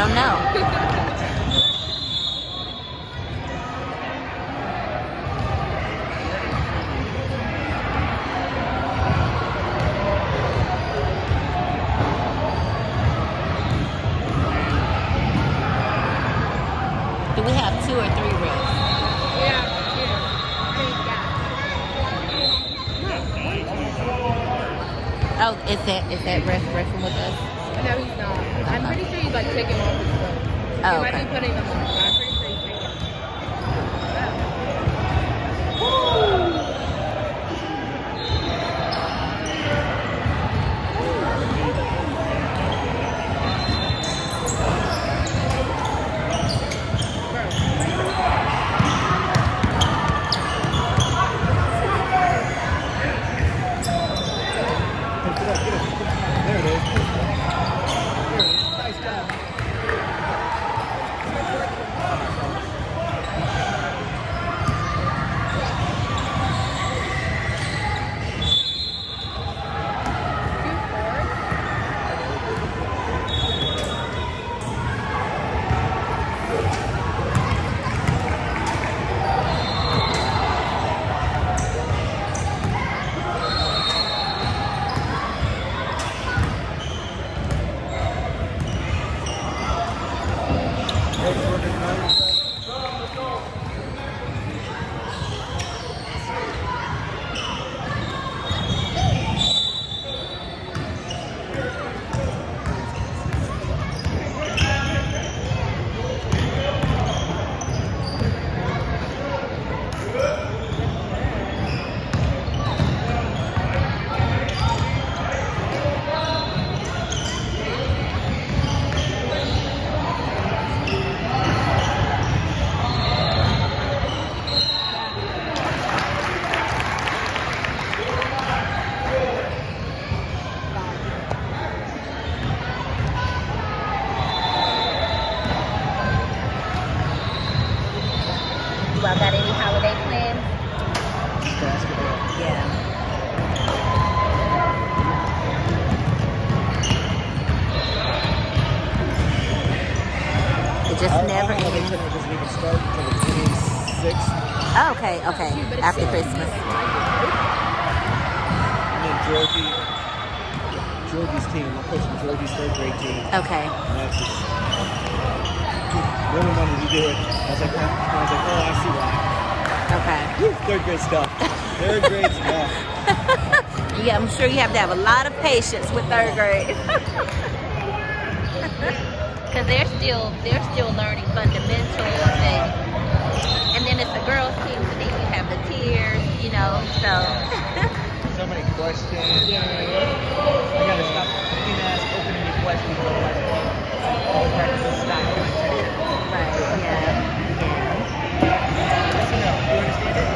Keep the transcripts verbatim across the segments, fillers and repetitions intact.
don't know. Do we have two or three refs? Yeah, yeah. Oh, is that is that ref reffing with us? No, he's not. I'm pretty sure he's like taking off his clothes. He Oh, might okay. be putting them on, but I'm pretty sure he's taking them. There it is. There it is. Nice job. You all got any holiday plans? Basketball. Yeah. It just I, never I don't know if ends. the tournament doesn't even start until the twenty-sixth. Oh, okay, okay. After Christmas. And then Georgie, Georgie's team. I'm coaching Georgie's third grade team. Okay. And that's just really wanted to do it. I was like, I was like, oh, I see why. Okay. Woo, third grade stuff. Third grade stuff. Yeah, I'm sure you have to have a lot of patience with third grade. Because they're still they're still learning fundamentals, and, and then it's a girls' team, so then you have the tiers, you know. So. So many questions. Yeah. I gotta stop. I can't ask open any questions. Otherwise, all practice stop. Right. Yeah. That's enough. You understand it?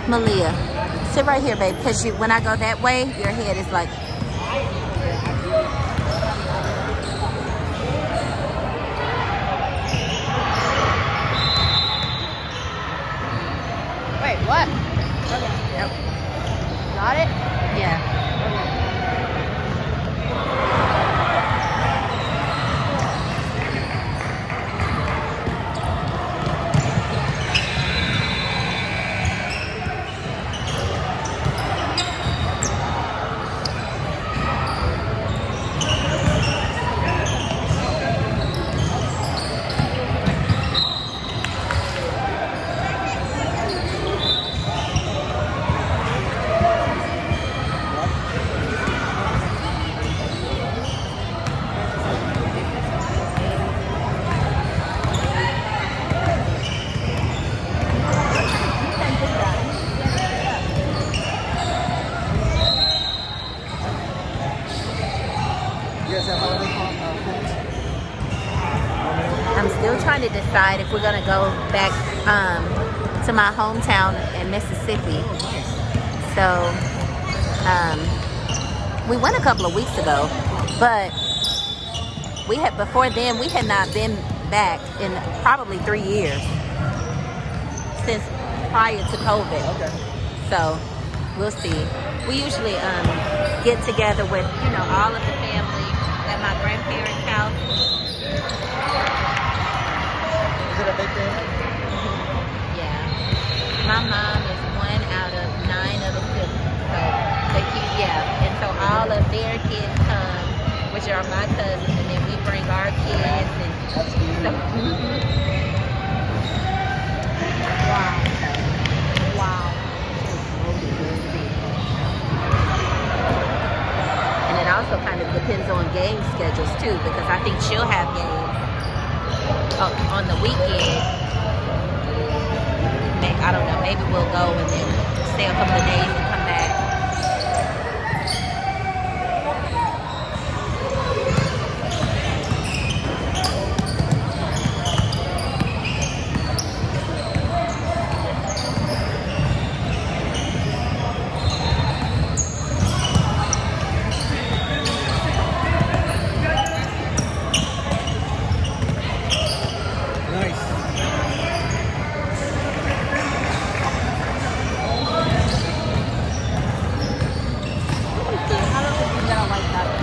Malia, sit right here, babe, because you, when I go that way, your head is like... Wait, what? Okay. Yep. Got it? Yeah. I'm still trying to decide if we're gonna go back um, to my hometown in Mississippi. So um, we went a couple of weeks ago, but we had before then we had not been back in probably three years since prior to COVID. Okay. So we'll see. We usually um, get together with you know all of the family at my grandparents' house. Is it a big thing? Yeah. My mom is one out of nine of the siblings. So they keep, yeah. And so all of their kids come, which are my cousins, and then we bring our kids. And That's cute. so, mm-hmm. Wow. Wow. And it also kind of depends on game schedules too, because I think she'll have games uh, on the weekend. May, I don't know, maybe we'll go and then stay a couple of days and come back. Nice. How do you think I like that?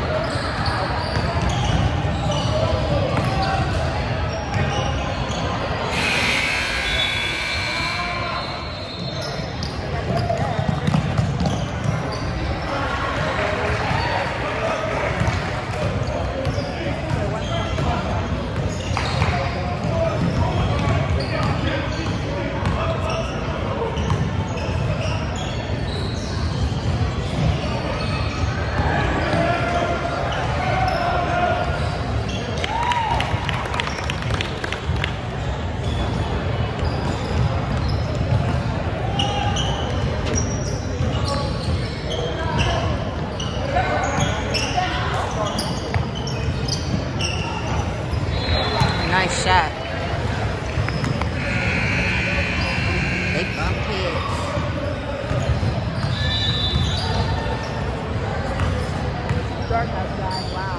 Nice shot. They bump heads. Dark outside. Wow.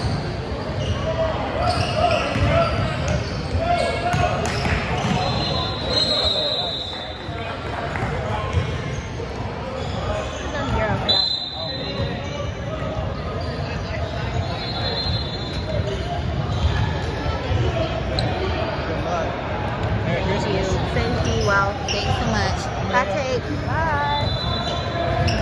None here outside. Good luck. Merry Thank you. Christmas. Thank you. Wow. Thanks so much. Bye, Kate. Bye.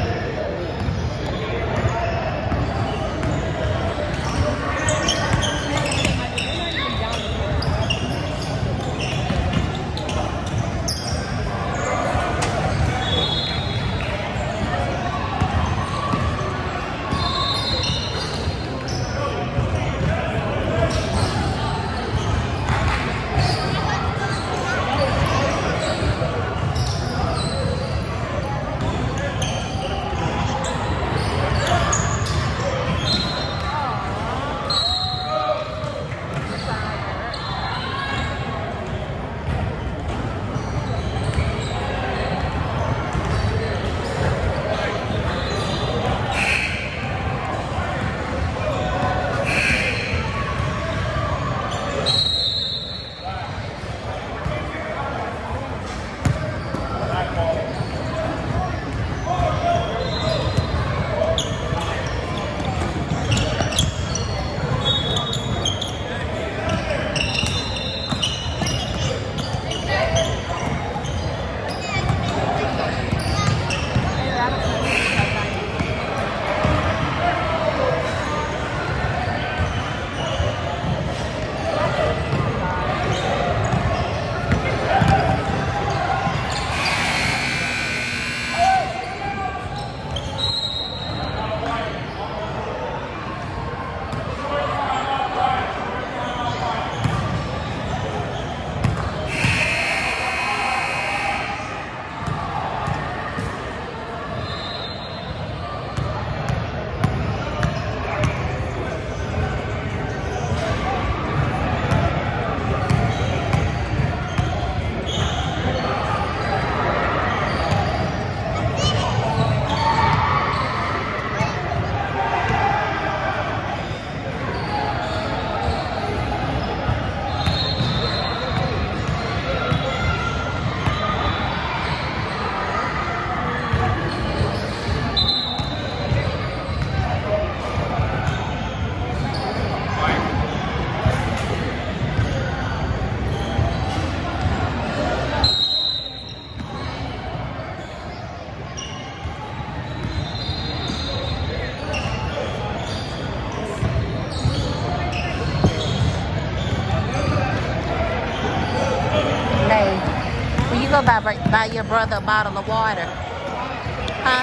Hey, will you go buy, buy your brother a bottle of water? Huh?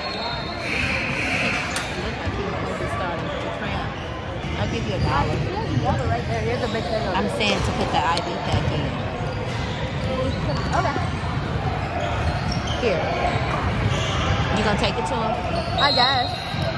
I'll give you a dollar. Water right there. Here's a big thing. I'm saying to put the I V pack in. Okay. Here. You gonna take it to him? I guess.